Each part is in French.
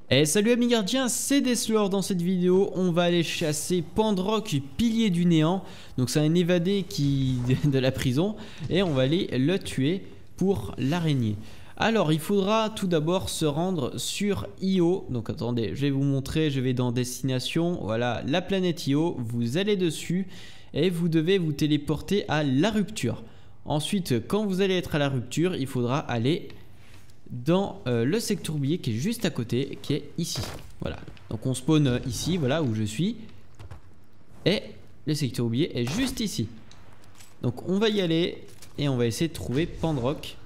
Et salut amis gardiens, c'est Deslore. Dans cette vidéo, on va aller chasser Pandrock, pilier du néant. Donc c'est un évadé de la prison et on va aller le tuer pour l'araignée. Alors il faudra tout d'abord se rendre sur Io. Donc attendez, je vais vous montrer, je vais dans destination, voilà la planète Io. Vous allez dessus et vous devez vous téléporter à la rupture. Ensuite, quand vous allez être à la rupture, il faudra aller dans le secteur oublié qui est juste à côté, qui est ici. Voilà, donc on spawn ici, voilà où je suis. Et le secteur oublié est juste ici. Donc on va y aller et on va essayer de trouver Pandrock.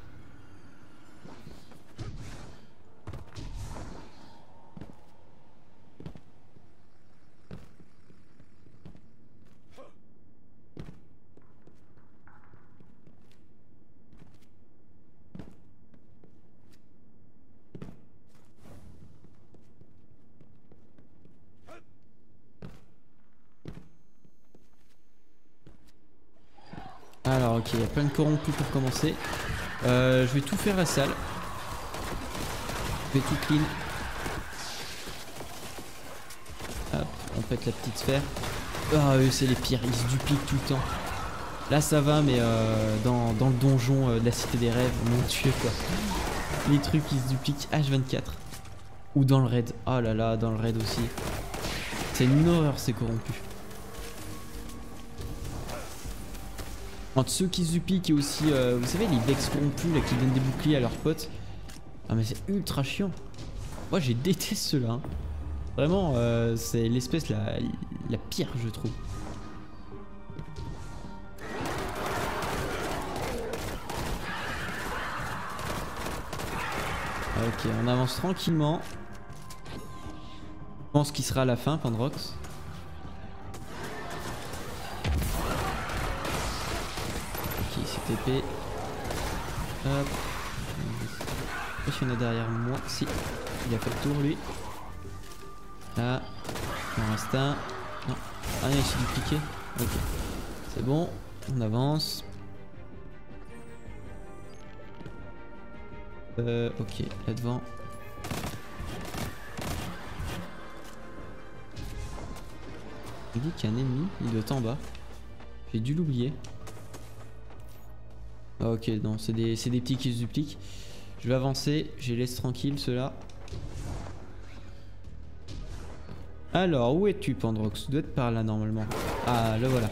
Alors ok, il y a plein de corrompus pour commencer. Je vais tout faire à salle. Je vais tout clean. Hop, on pète la petite sphère. Ah eux c'est les pires, ils se dupliquent tout le temps. Là ça va, mais dans le donjon de la cité des rêves, mon dieu quoi. Les trucs qui se dupliquent H24. Ou dans le raid. Oh là là, dans le raid aussi. C'est une horreur ces corrompus. Entre ceux qui se dupliquent et aussi, vous savez, les Vex corrompus là, qui donnent des boucliers à leurs potes. Ah mais c'est ultra chiant. Moi j'ai détesté ceux-là. Hein. Vraiment, c'est l'espèce la pire je trouve. Ok, on avance tranquillement. Je pense qu'il sera à la fin, Pandrox. Ok, c'est TP. Hop. Je sais pas s'il y en a derrière moi. Si, il a fait le tour lui. Là, il en reste un. Non, ah non, il s'est dupliqué. Ok, c'est bon, on avance. Ok, là devant. Il dit qu'il y a un ennemi, il doit être en bas. J'ai dû l'oublier. Ah, ok, non, c'est des petits qui se dupliquent. Je vais avancer, je les laisse tranquilles ceux-là. Alors, où es-tu Pandrox? Tu dois être par là normalement. Ah, le voilà.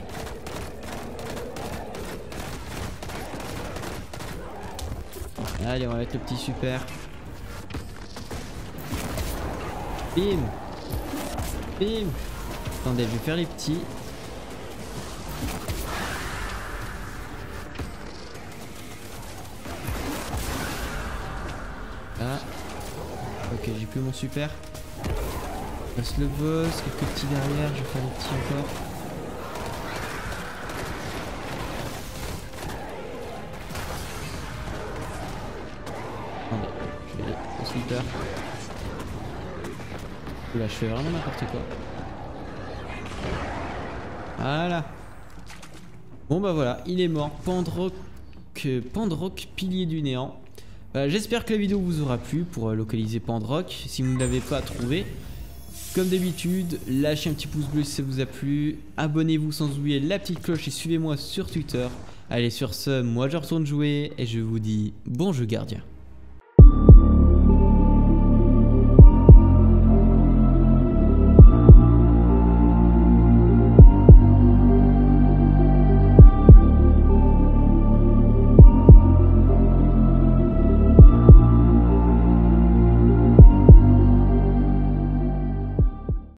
Allez, on va mettre le petit super. Bim. Bim. Attendez, je vais faire les petits. Ah. Ok, j'ai plus mon super. Passe le boss, quelques petits derrière, je vais faire les petits encore. Attendez, je vais aller au sleeper. Là je fais vraiment n'importe quoi. Voilà. Bon bah voilà, il est mort. Pandrock, pilier du néant. J'espère que la vidéo vous aura plu pour localiser Pandrock. Si vous ne l'avez pas trouvé, comme d'habitude, lâchez un petit pouce bleu si ça vous a plu. Abonnez-vous sans oublier la petite cloche et suivez-moi sur Twitter. Allez sur ce, moi je retourne jouer et je vous dis bon jeu gardien.